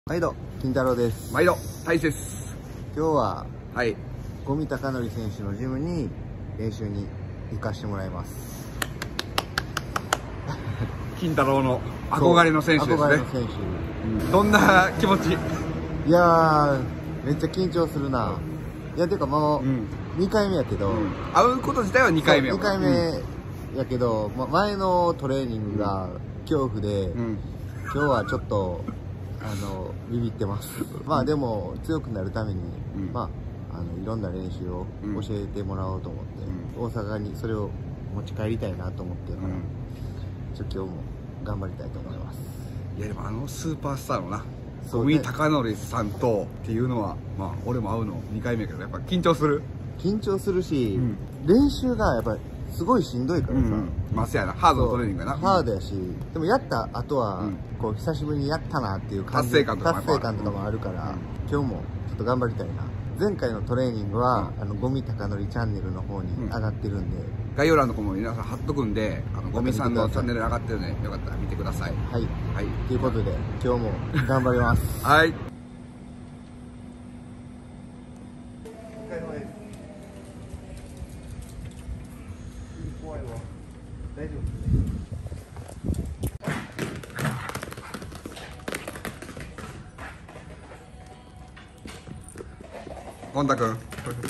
毎度金太郎です。 毎度大勢です。 今日ははい、 五味隆典選手のジムに練習に行かしてもらいます。 金太郎の憧れの選手ですね。 憧れの選手、 どんな気持ち？ いやー、めっちゃ緊張するな。いやてかもう2回目やけど、 会うこと自体は2回目やもん。 2回目やけど、前のトレーニングが恐怖で、今日はちょっとビビってます。まあでも強くなるために、いろんな練習を教えてもらおうと思って、大阪にそれを持ち帰りたいなと思ってるから、今日も頑張りたいと思います。 いやでもスーパースターのな五味隆典さんとっていうのは、まあ俺も会うの2回目やけど、やっぱ緊張するし、練習がやっぱりすごいしんどいからさ、 まあそうやな、ハードのトレーニングやな。 ハードやし、でもやった後は、こう久しぶりにやったなっていう感じ、 達成感とかもあるから、今日もちょっと頑張りたいな。前回のトレーニングは、五味隆典チャンネルの方に上がってるんで、 概要欄の方も皆さん貼っとくんで、五味さんのチャンネル上がってるんで、よかったら見てください。 はい、 はい、 ということで今日も頑張ります。 はい。 大丈夫。 ゴン太くん。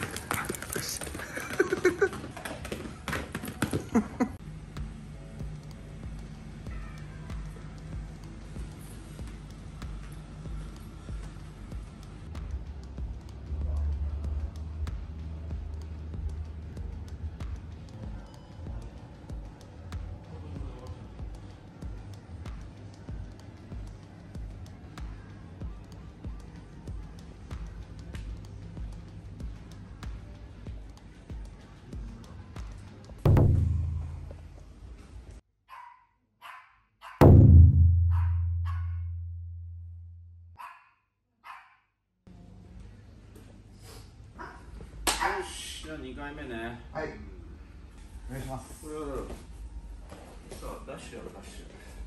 よし、じゃあ2回目ね。 はい、お願いします。 さあ、ダッシュやろ、ダッシュ。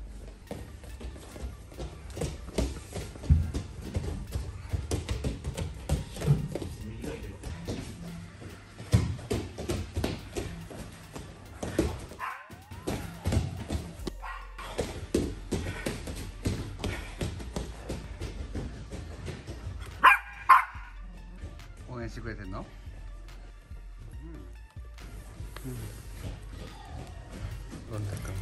右がいける。 応援してくれてんの？ゴン太くん。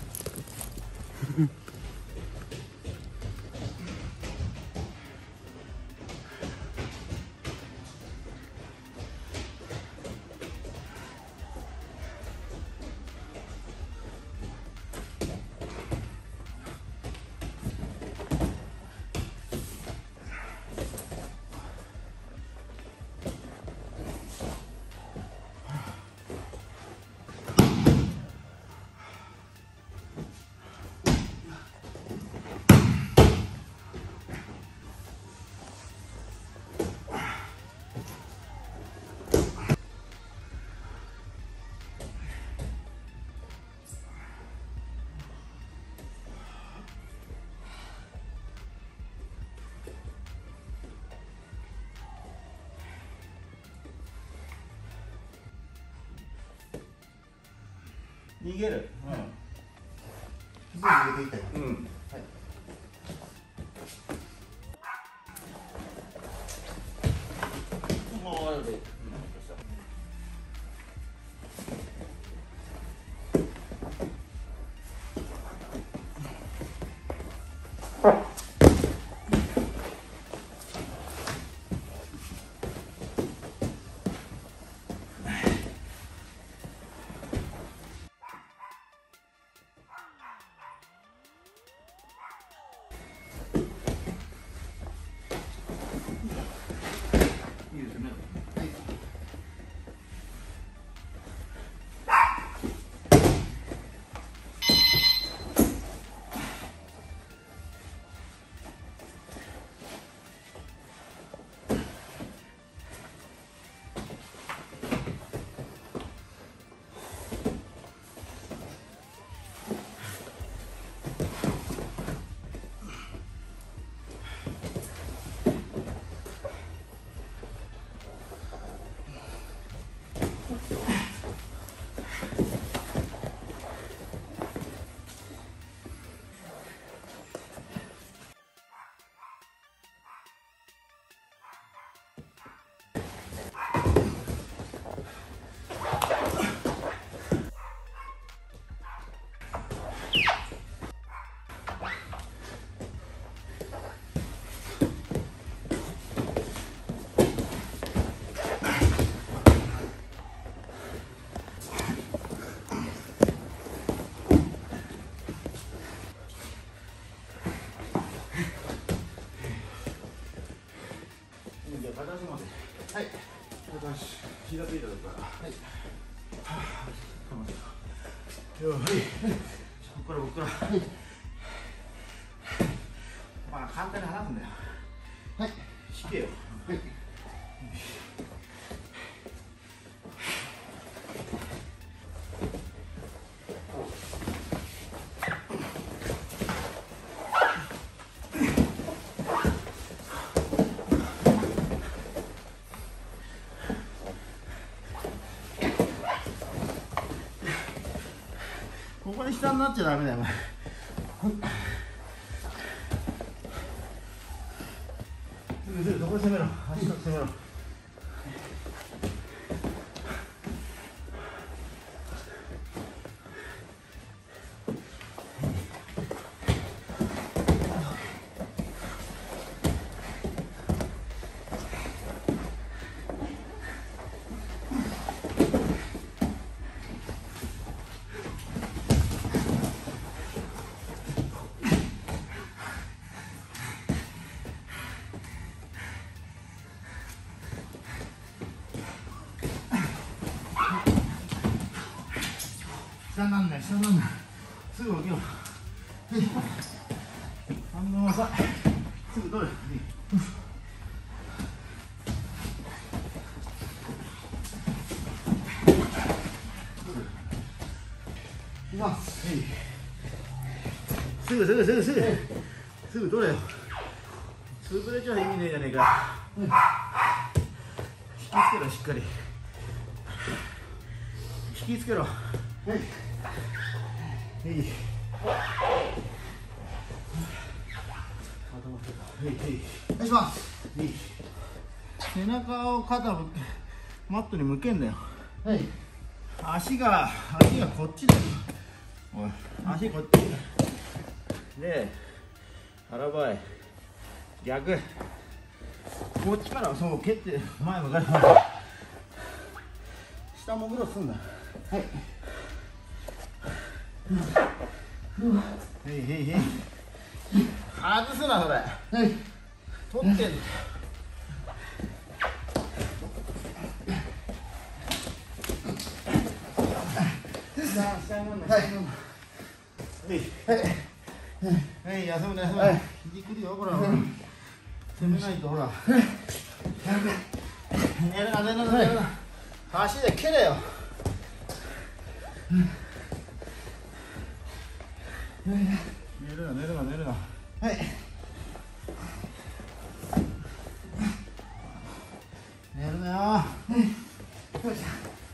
逃げる。 肘入れていったよ。 はい。もういいですね。 私もで。はい。私、気がついたとこから。はい。はぁ、よい。ここから。はい。まあ、簡単に離すんだよ。はい。引けよ。はい。ここで下になっちゃダメだよ、お前。どこで攻めろ。足から攻めろ。下なんだよ、下なんだよ。すぐ起きろ。反応遅い。すぐ取れ。いきます。すぐ取れよ。潰れちゃ意味ねえじゃねえか。引きつけろ、しっかり。引きつけろ。はい。お願いします。背中をマットに向けんだよ。はい。足がこっちだよ。おい、足こっちで、腹ばい逆。こっちからそう蹴って前向かいます。下もぐろすんだ。はい。へいへいへい。外すなそれ。はい。取ってんの。下になんだ。はい。はい。休むね、休むね。ひじくりよ、ほら。攻めないとほら。寝るな。足で蹴れよ。寝るな。はい。寝るなよ。はい。よいしょ。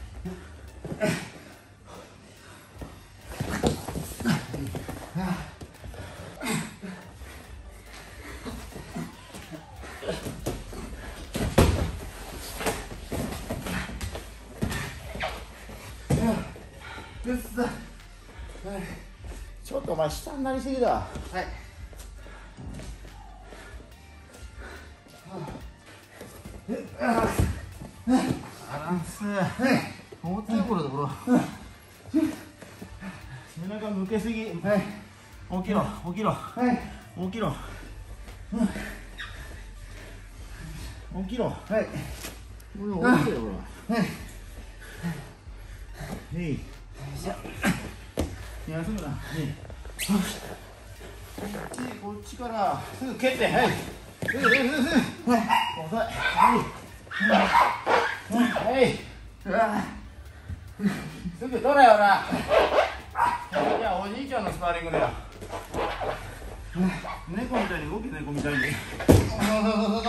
ちょっとお前下になりすぎだ。はい。バランス。大手ころだころ。背中向けすぎ。はい。起きろ。はい。起きろ。はい。これ起きてよほら。はい。へい。休むな。こっちからすぐ蹴って。はい。遅い。はい。すぐ取れよな。じゃあおじいちゃんのスパーリングだよ。猫みたいに動け、猫みたいに。そう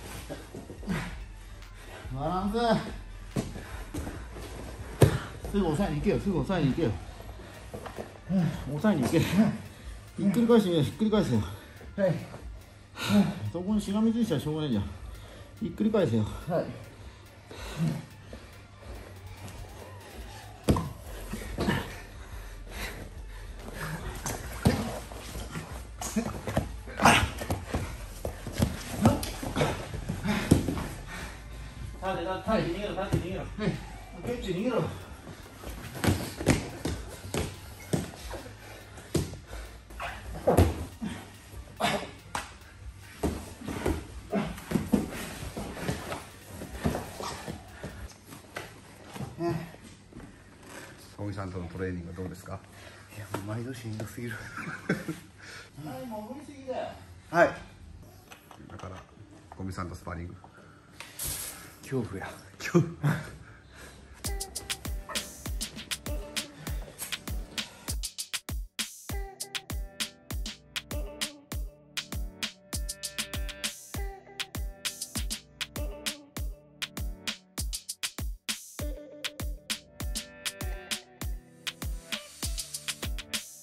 バランス。すぐ抑えに行けよ。抑えに行け。ひっくり返してみよう。ひっくり返せよ。はい。そこにしがみついちゃしょうがないじゃん。ひっくり返せよ。はい。立って逃げろ。ケッチ逃げろ。 さんとのトレーニングはどうですか？ いや、もう毎度しんどすぎる。 はいもう振りすぎだよ。 はい。 だからゴミさんとスパーリング恐怖や。 今日